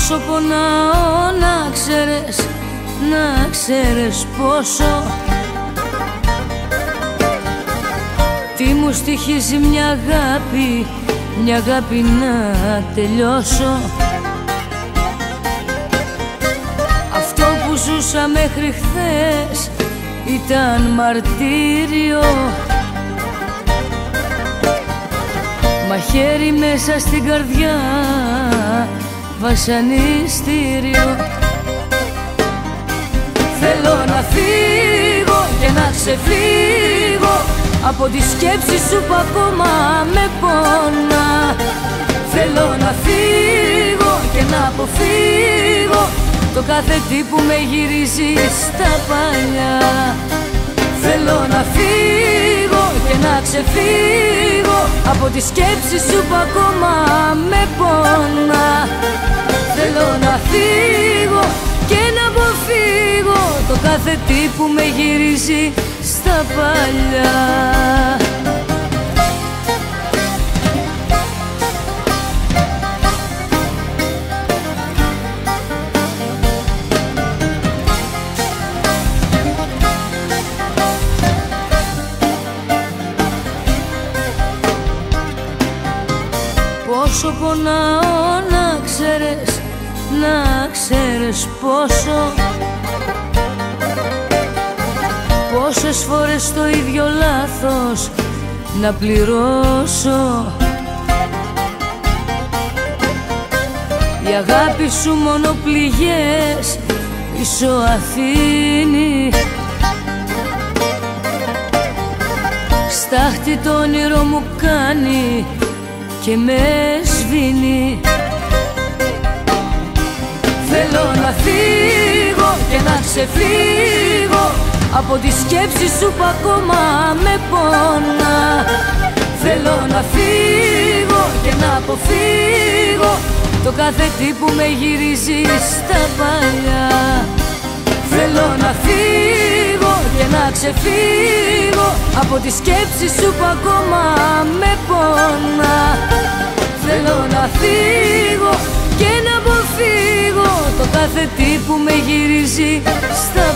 Πόσο πονάω να ξέρεις πόσο. Τι μου στοιχίζει μια αγάπη να τελειώσω. Αυτό που ζούσα μέχρι χθες ήταν μαρτύριο, μαχαίρι μέσα στην καρδιά, βασανιστήριο. Θέλω να φύγω και να ξεφύγω από τη σκέψη σου που ακόμα με πόνα. Θέλω να φύγω και να αποφύγω το κάθε τι που με γυρίζει στα παλιά. Θέλω να φύγω και να ξεφύγω από τη σκέψη σου που ακόμα με πόνα. Θέλω να φύγω και να αποφύγω το κάθε τι που με γυρίζει στα παλιά. Πόσο πονάω να ξέρεις πόσο. Πόσες φορές το ίδιο λάθος να πληρώσω. Η αγάπη σου μόνο πληγές πίσω αφήνει. Στάχτη το όνειρο μου κάνει και με σβήνει. Θέλω να φύγω και να ξεφύγω από τη σκέψη σου που ακόμα με πόνα. Θέλω να φύγω και να αποφύγω το κάθε τι που με γυρίζει στα παλιά. Θέλω να φύγω και να ξεφύγω από τη σκέψη σου που ακόμα με πόνα. Θέλω να φύγω και να αποφύγω το κάθε τι που με γυρίζει στα